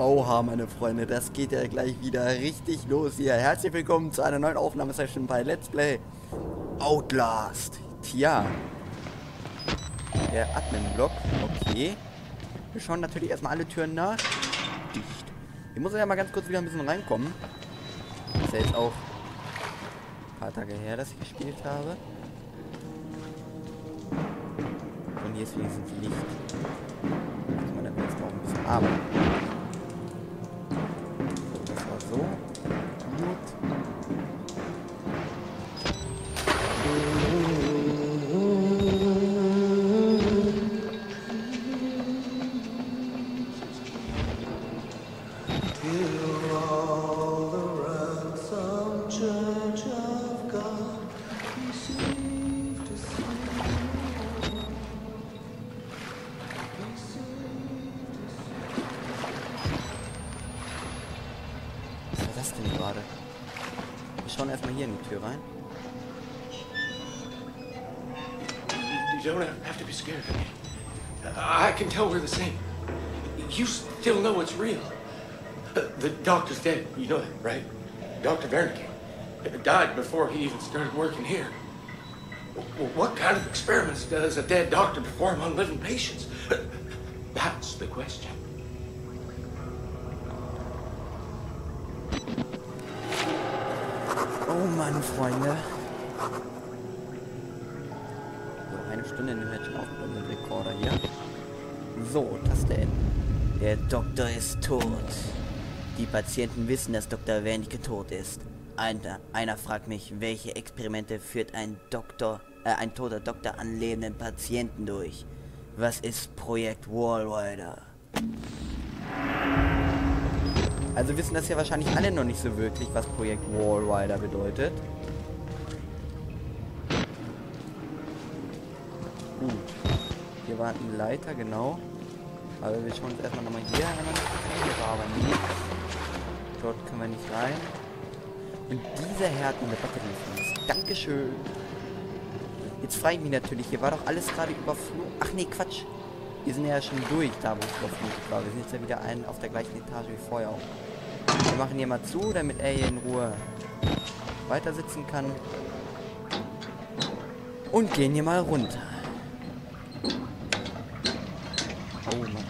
Oha, meine Freunde, das geht ja gleich wieder richtig los hier. Herzlich willkommen zu einer neuen Aufnahmesession bei Let's Play Outlast. Tja, der Admin-Block, okay. Wir schauen natürlich erstmal alle Türen nach. Dicht. Ich muss ja mal ganz kurz wieder ein bisschen reinkommen. Das ist ja jetzt auch ein paar Tage her, dass ich gespielt habe. Und hier ist wenigstens Licht. Da kann man dann jetzt auch ein bisschen arbeiten. Das war so. Gut. Was ist das denn gerade? Wir schauen erstmal hier in die Tür rein. You don't have to be scared of me. I can tell we're the same. You still know it's real. The doctor's dead. You know that, right? Dr. Wernicke died before he even started working here. What kind of experiments does a dead doctor perform on living patients? That's the question. Oh Mann, Freunde. So, eine Stunde nehmen wir jetzt schon auf mit dem Rekorder hier. So, Taste N. Der Doktor ist tot. Die Patienten wissen, dass Dr. Wernicke tot ist. Einer fragt mich, welche Experimente führt ein toter Doktor an lebenden Patienten durch? Was ist Projekt Wallrider? Also wissen das ja wahrscheinlich alle noch nicht so wirklich, was Projekt Wallrider bedeutet. Gut. Hier war ein Leiter, genau. Aber wir schauen uns erstmal nochmal hier an. Hier war aber nichts. Dort können wir nicht rein. Und diese Härten der Batterie. Dankeschön. Jetzt frage ich mich natürlich, hier war doch alles gerade überflutet. Ach nee, Quatsch. Wir sind ja schon durch, da wo es überflutet war. Wir sind jetzt ja wieder auf der gleichen Etage wie vorher auch. Wir machen hier mal zu, damit er hier in Ruhe weiter sitzen kann. Und gehen hier mal runter. Oh Mann.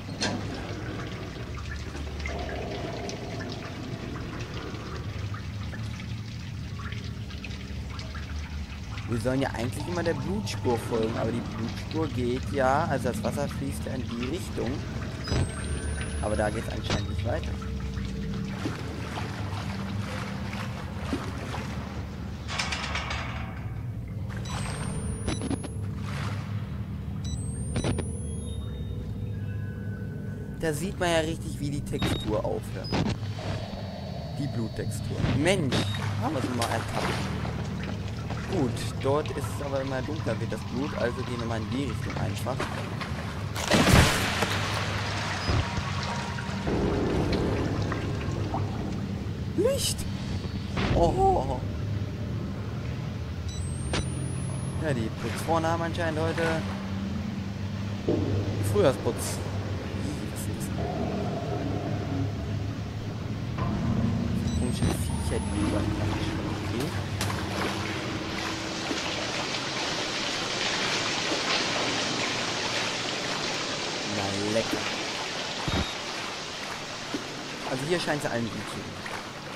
Wir sollen ja eigentlich immer der Blutspur folgen, aber die Blutspur geht ja, also das Wasser fließt ja in die Richtung. Aber da geht es anscheinend nicht weiter. Da sieht man ja richtig, wie die Textur aufhört. Die Bluttextur. Mensch, haben wir es mal ertappt. Gut, dort ist es aber immer dunkler, wird das Blut, also gehen wir mal in die Richtung einfach. Licht! Oh! Ja, die Putzfrauen haben anscheinend heute Frühjahrsputz. Komische Viecher, die überall okay. Na lecker. Also hier scheint es allen gut zu gehen.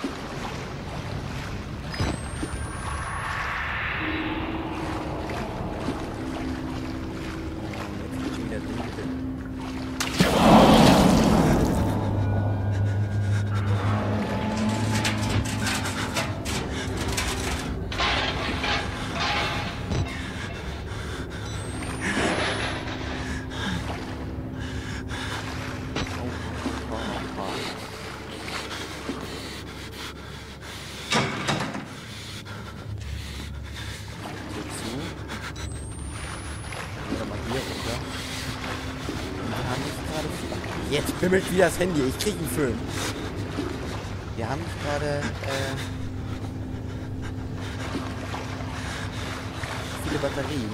Jetzt bimmelt wieder das Handy. Ich krieg einen Föhn. Wir haben gerade viele Batterien.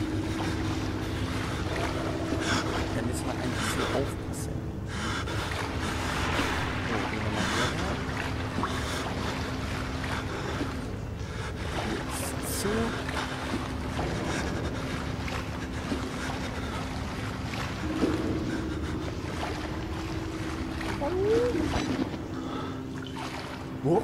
Da müssen wir ein bisschen aufpassen. zu. Wo?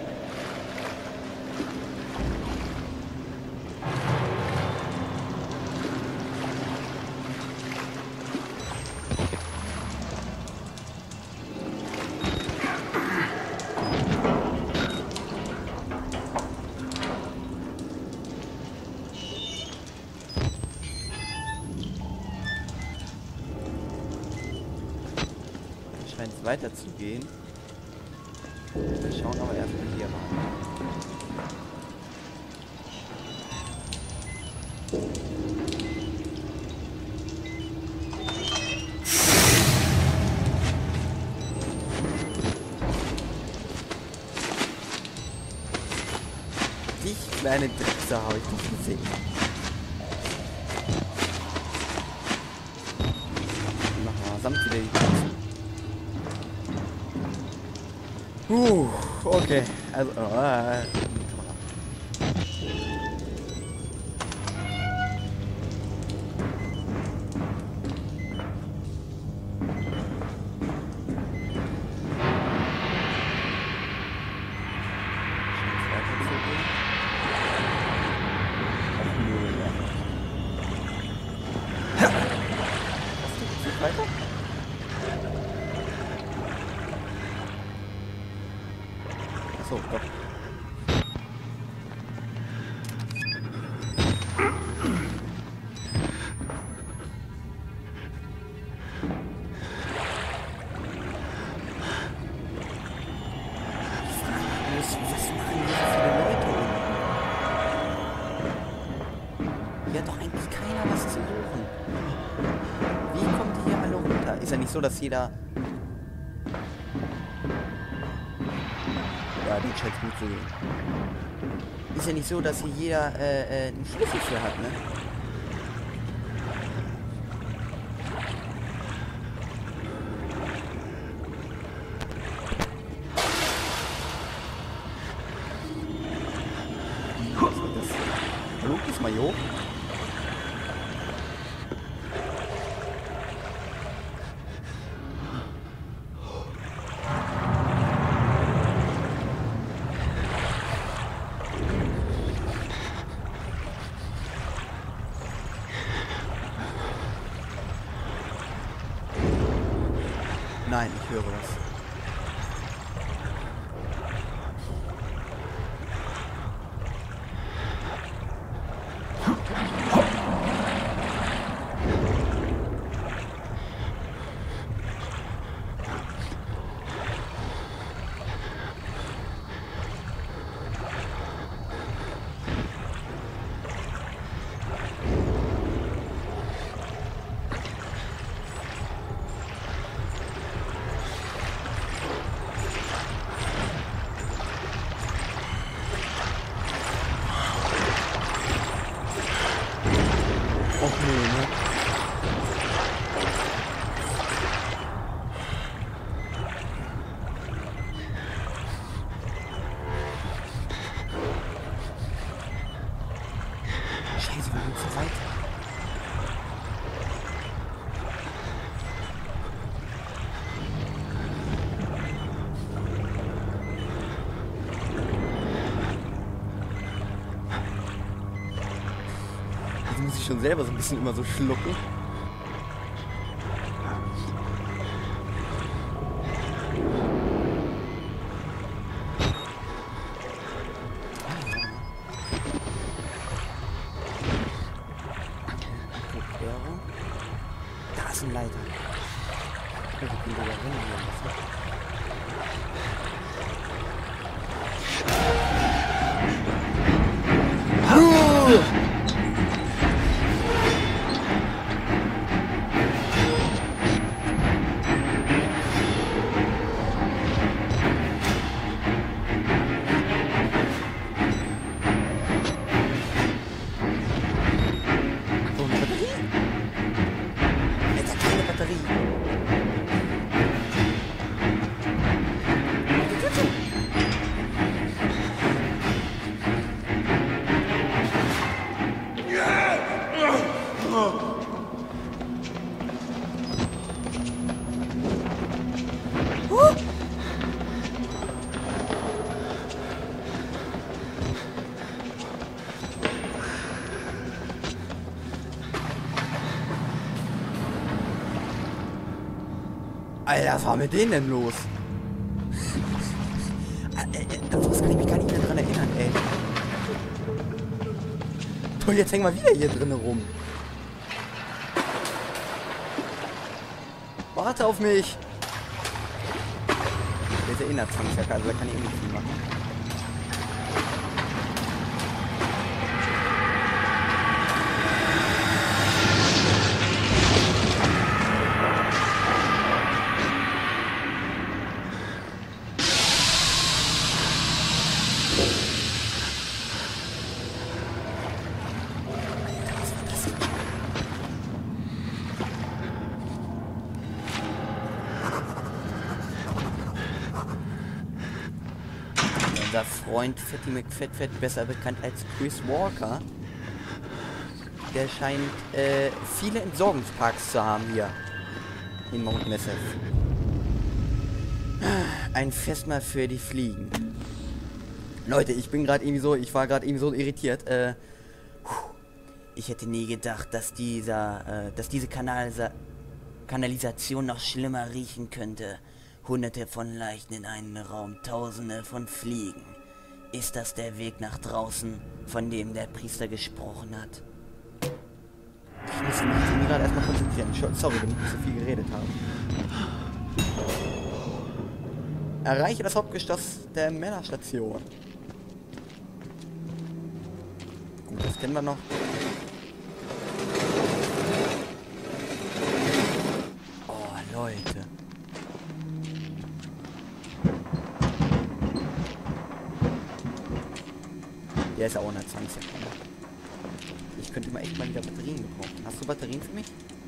Scheint es weiter zu gehen. Wir schauen aber erstmal hier rein. Die kleine Drecksau habe ich nicht gesehen. Machen wir samt wieder die Katzen. Okay. Also, weiter? Achso, doch. Was machen hier so viele Leute unten? Hier hat doch eigentlich keiner was zu suchen. Wie kommen die hier alle runter? Ist ja nicht so, dass jeder... Ja, die scheint gut zu gehen. Ist ja nicht so, dass hier jeder einen Schlüssel für hat, ne? Was ist das? Hallo, ist mal hier hoch. Nein, ich höre was. Och nee, ne? Scheiße, wir sind zu weit. Muss ich schon selber so ein bisschen immer so schlucken. Da ist ein Leiter. Ich bin sogar Alter, was war mit denen denn los? Das kann ich mich gar nicht mehr dran erinnern, ey. Und jetzt hängen wir wieder hier drinnen rum. Warte auf mich. Der ist ja Innerzwangsjacke, also da kann ich eh nicht viel machen. Unser Freund Fatty McFat, besser bekannt als Chris Walker, der scheint viele Entsorgungsparks zu haben hier in Mount Massive. Ein Festmahl für die Fliegen. Leute, ich war gerade irgendwie so irritiert. Ich hätte nie gedacht, dass diese Kanalisation noch schlimmer riechen könnte. Hunderte von Leichen in einem Raum, Tausende von Fliegen. Ist das der Weg nach draußen, von dem der Priester gesprochen hat? Ich muss mich gerade erstmal konzentrieren. Sorry, wenn ich so viel geredet habe. Erreiche das Hauptgeschoss der Männerstation. Gut, das kennen wir noch. Oh, Leute. Der ist ja auch eine Zwangsjacke. Ich könnte mal echt mal wieder Batterien gebrauchen. Hast du Batterien für mich?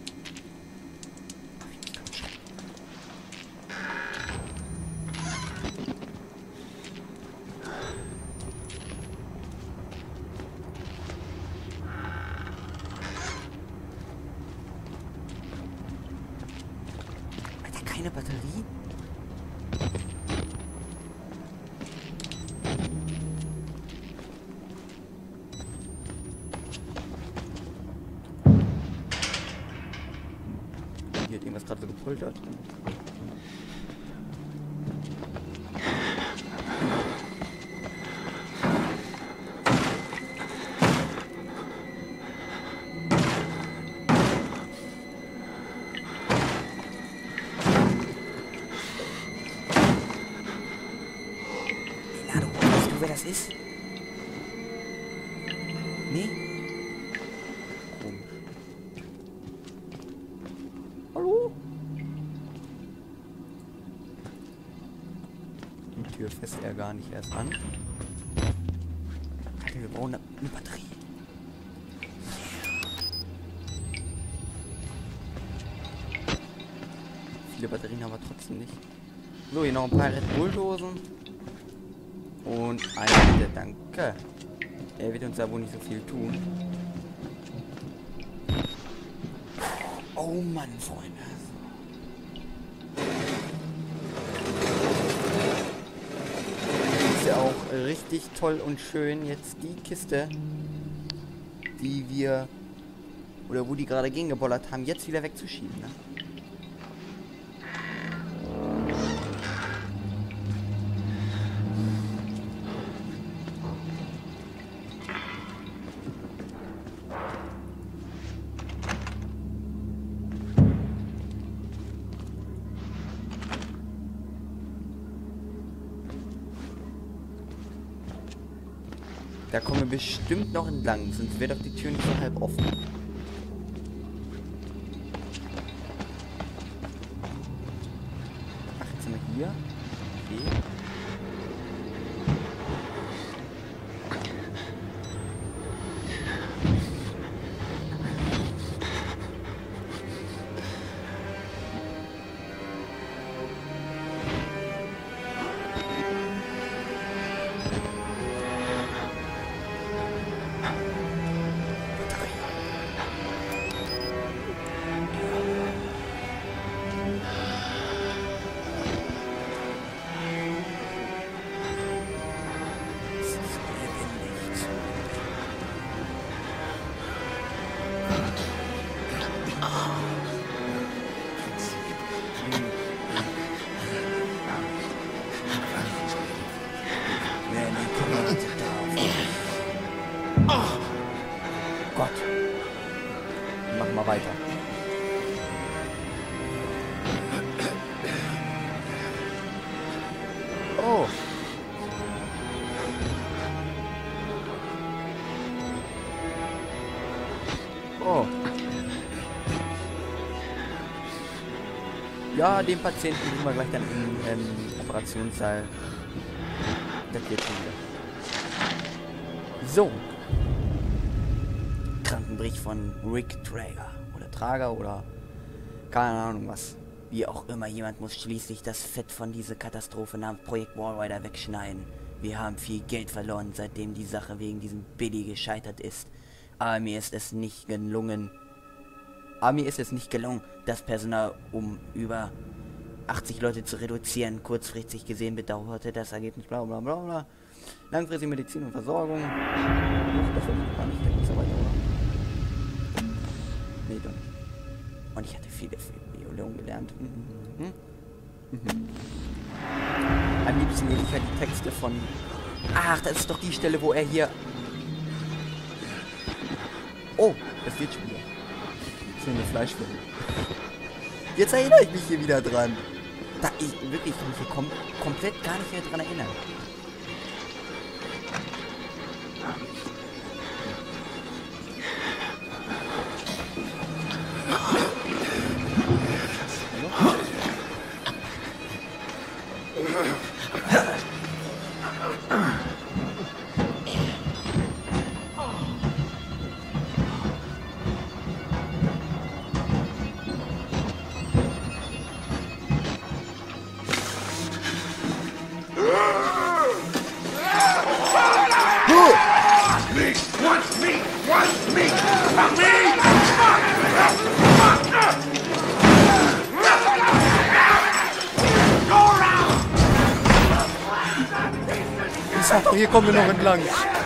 Alter, keine Batterie? Hier hat irgendwas gerade so gepoltert. Leonardo, weißt du, wer das ist? Nee? Komisch. Hallo? Die Tür fässt er gar nicht erst an. Alter, wir brauchen eine Batterie. Viele Batterien haben wir trotzdem nicht. So, hier noch ein paar Red Bull-Dosen. Und eine bitte, danke. Er wird uns da wohl nicht so viel tun. Oh Mann, Freunde. Ist ja auch richtig toll und schön, jetzt die Kiste, die wir, oder wo die gerade gegengebollert haben, jetzt wieder wegzuschieben, ne? Da kommen wir bestimmt noch entlang, sonst wäre doch die Tür nicht so halb offen. Ach, jetzt sind wir hier. Okay. Oh. Ja, den Patienten nehmen wir gleich dann im Operationssaal. Das geht schon wieder. So. Krankenbericht von Rick Trager. Oder Trager oder keine Ahnung was. Wie auch immer, jemand muss schließlich das Fett von dieser Katastrophe namens Projekt Walrider wegschneiden. Wir haben viel Geld verloren, seitdem die Sache wegen diesem Billy gescheitert ist. Aber mir ist es nicht gelungen, das Personal um über 80 Leute zu reduzieren. Kurzfristig gesehen bedauerte das Ergebnis bla bla bla bla. Langfristige Medizin und Versorgung. Das war gar nicht, da geht's so weiter, oder? Nee, doch nicht. Und ich hatte viele Biologen gelernt. Am liebsten lese ich halt die Texte von... Ach, das ist doch die Stelle, wo er hier... Oh, das geht schon wieder. So eine Fleischwelle. Jetzt erinnere ich mich hier wieder dran. Ich kann mich hier komplett gar nicht mehr dran erinnern. Hier kommen wir noch entlang.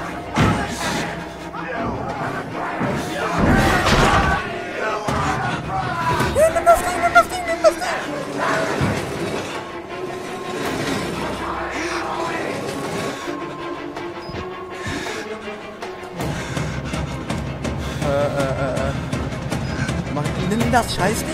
Nimm das Scheißding.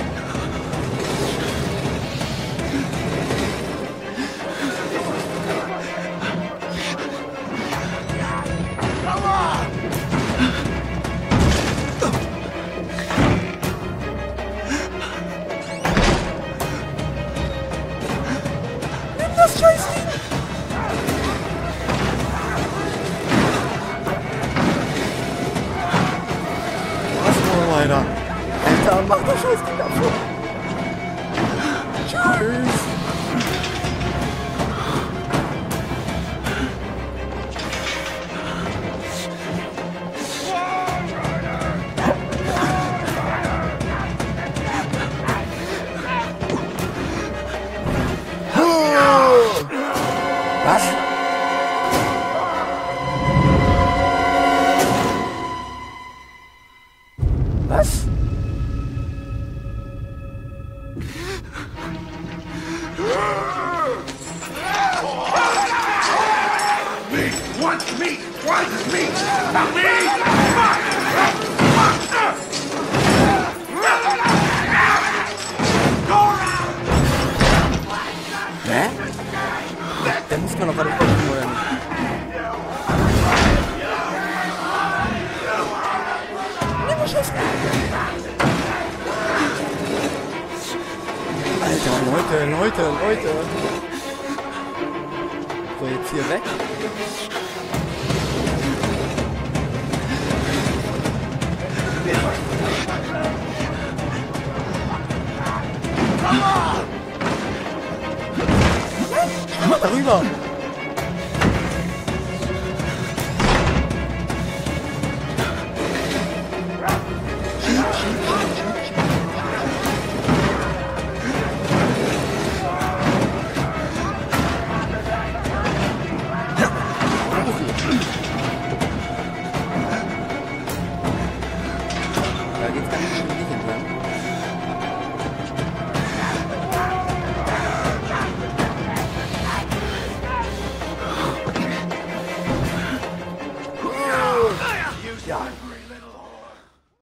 Alter, mach das Scheißding davor. Tschüss. Was? Was? Hä? Da muss man doch gerade gucken, oder nicht? Alter, Leute. So, jetzt hier weg. Darüber!